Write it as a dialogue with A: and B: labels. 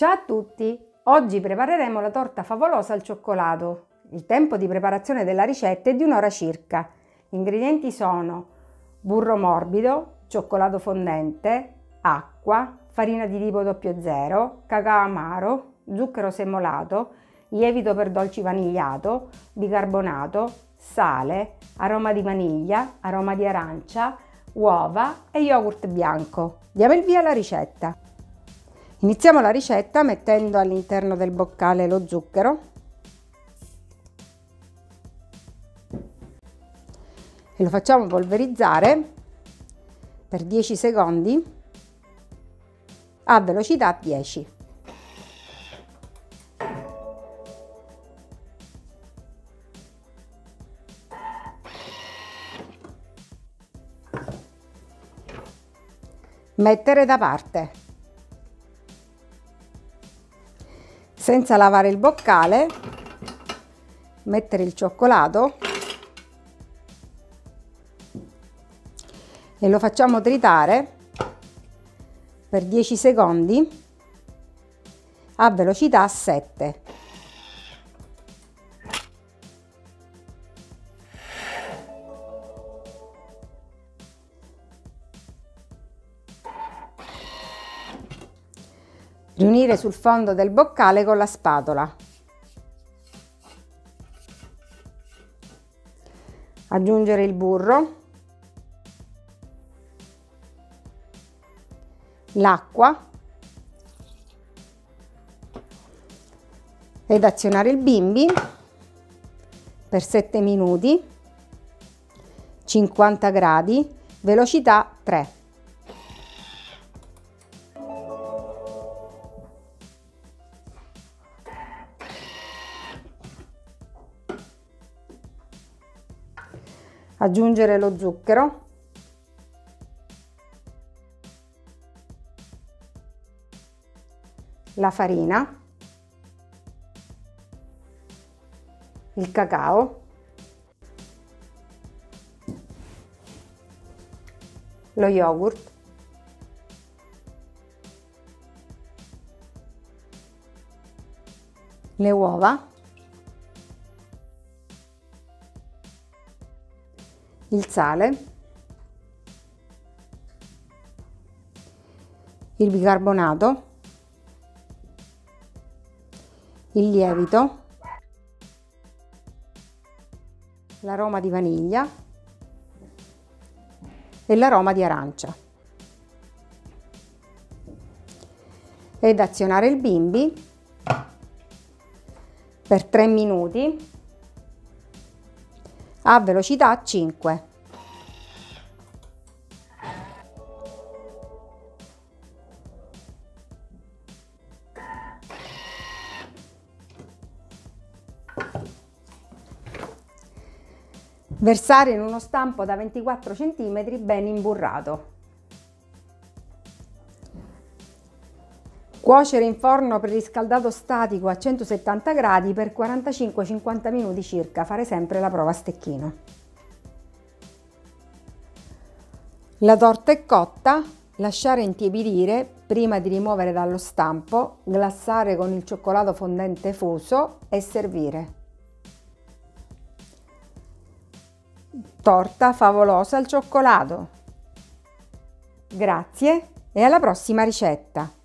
A: Ciao a tutti! Oggi prepareremo la torta favolosa al cioccolato. Il tempo di preparazione della ricetta è di un'ora circa. Gli ingredienti sono burro morbido, cioccolato fondente, acqua, farina di tipo 00, cacao amaro, zucchero semolato, lievito per dolci vanigliato, bicarbonato, sale, aroma di vaniglia, aroma di arancia, uova e yogurt bianco. Diamo il via alla ricetta. Iniziamo la ricetta mettendo all'interno del boccale lo zucchero e lo facciamo polverizzare per 10 secondi a velocità 10. Mettere da parte. Senza lavare il boccale, mettere il cioccolato e lo facciamo tritare per 10 secondi a velocità 7. Riunire sul fondo del boccale con la spatola. Aggiungere il burro, l'acqua ed azionare il bimbi per 7 minuti, 50 gradi, velocità 3. Aggiungere lo zucchero, la farina, il cacao, lo yogurt, le uova, il sale, il bicarbonato, il lievito, l'aroma di vaniglia e l'aroma di arancia ed azionare il bimbi per 3 minuti a velocità 5. Versare in uno stampo da 24 cm ben imburrato. Cuocere in forno preriscaldato statico a 170 gradi per 45-50 minuti circa, fare sempre la prova a stecchino. La torta è cotta, lasciare intiepidire prima di rimuovere dallo stampo, glassare con il cioccolato fondente fuso e servire. Torta favolosa al cioccolato. Grazie e alla prossima ricetta!